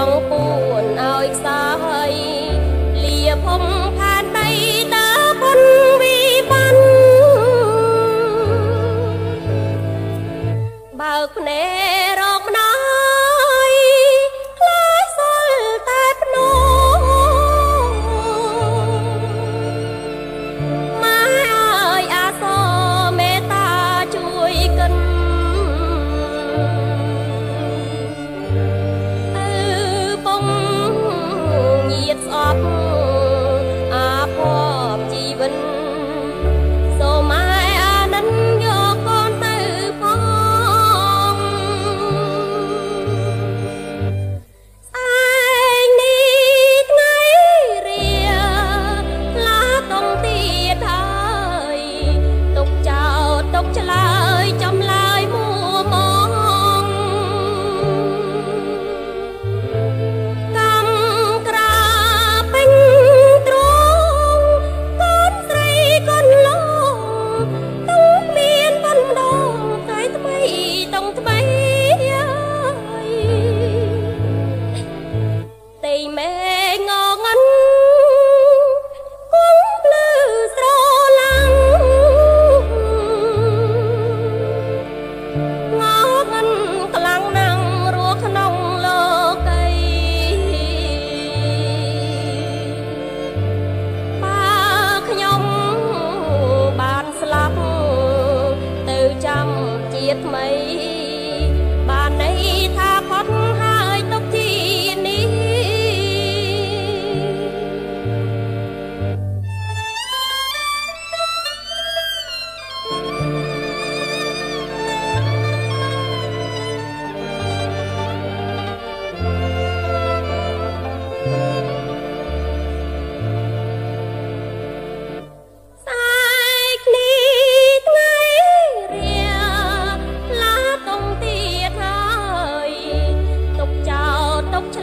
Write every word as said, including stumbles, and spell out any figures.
ង់ពួនឲ្យខ្សោយលាភំផានដីតើពុនវិបានបើកភ្នែករកម្ដាយខ្លាចសល់តែភ្នោម៉ែអើយអាសមេត្តាជួយកិនអើពងញាតស្អប់អាភ័ព្វជីវិតសូមម៉ែអានិនយកកូនទៅផងស្អែកនេះថ្ងៃរៀលាតុងទៀតហើយទុកចោលទុកឆ្លើយចំឡើយមួមងកម្មក្រាពេញទ្រង់កូនស្រីកូនឡងទុកមានបណ្ដងថ្ងៃថ្មីតុងថ្មីហើយតែមេងងិនគង់ភ្លឺស្រឡាំងងងិនខ្លាំងណាស់រស់ក្នុងលោកីបើខ្ញុំបានស្លាប់ទៅចាំជាតិថ្មីបានន័យថាផុតហើយទុកជានេះស្អែកនេះថ្ងៃរៀលាតុងទៀតហើយទុកចោលទុកឆ្